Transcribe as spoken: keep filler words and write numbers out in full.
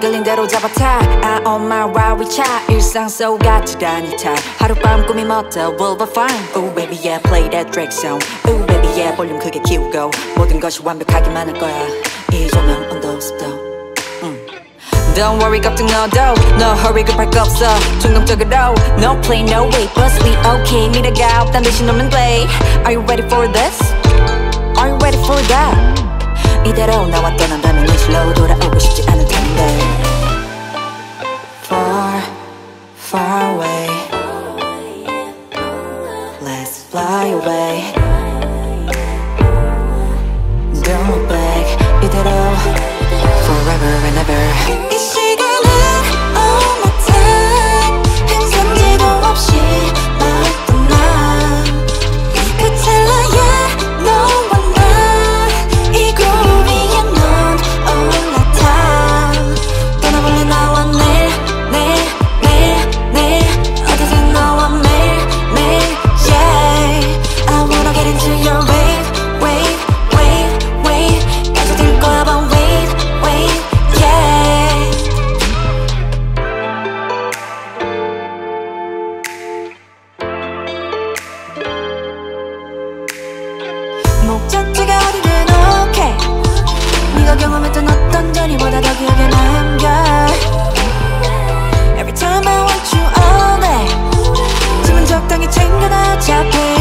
끌린 대로 잡아타 I on my ride we chat 일상 속 같이 다니타 하룻밤 꿈이 멋져 we'll be fine Ooh baby yeah play that Drake song Ooh baby yeah 볼륨 크게 키우고 모든 것이 완벽하기만 할 거야 이 조명 온도 습도 음. Don't worry 걱정 너도 No hurry 급할 거 없어 충동적으로 No play no wait but we okay 미래가 없단 듯이 놀면 돼 Are you ready for this? Are you ready for that? 이대로 나와 떠난다면 현실로 돌아오고 싶지 않을 텐데 Far, far away Let's fly away Don't look back 이대로 Forever and ever 이 시간은 all my time 항상 제도 없이 널 떠나 그 찰나에 너와 나 이 groove 위에 넌 올라타 떠나볼래 나와 내 내 내 내 어디든 너와 매일 매일 yeah I wanna get into your wave wave wave wave 가져들 거야 but wait wait yeah 목적지가 어디든 okay 네가 경험했던 어떤 전이보다 더 기억에 남겨 Every time I want you all day 짐은 적당히 챙겨놔 어차피